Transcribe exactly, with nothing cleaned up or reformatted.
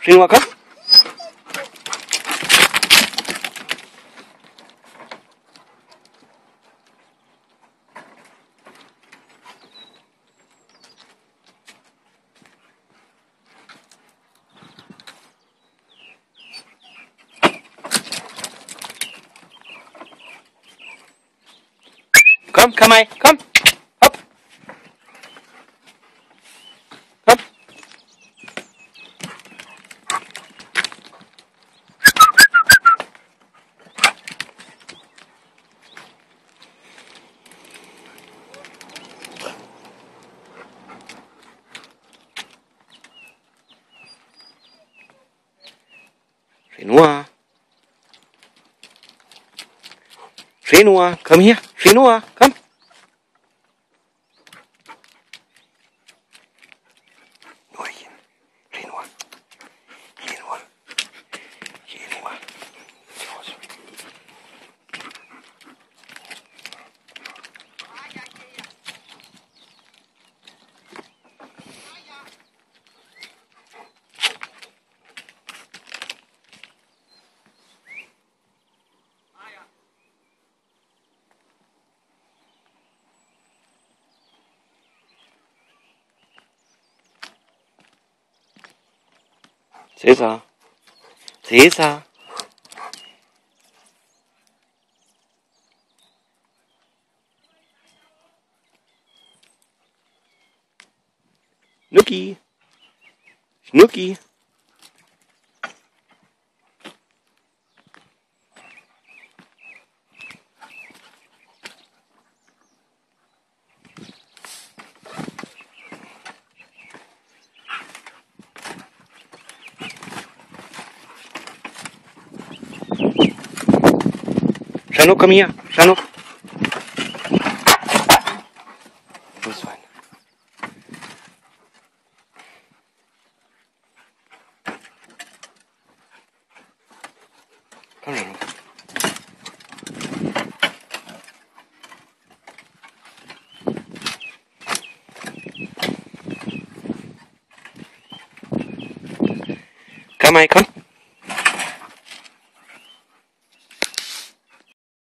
Renoir, komm. Komm, Kamai, komm. Hopp. Komm. Renoir. Renoir, komm hier. Renoir, komm. Norchen. Renoir. Renoir. Renoir. Los. Cäsar. Cäsar. Schnucki. Schnucki. Schanuk, komm hier. Schanuk. Los rein. Komm, Schanuk. Komm, Mai, komm.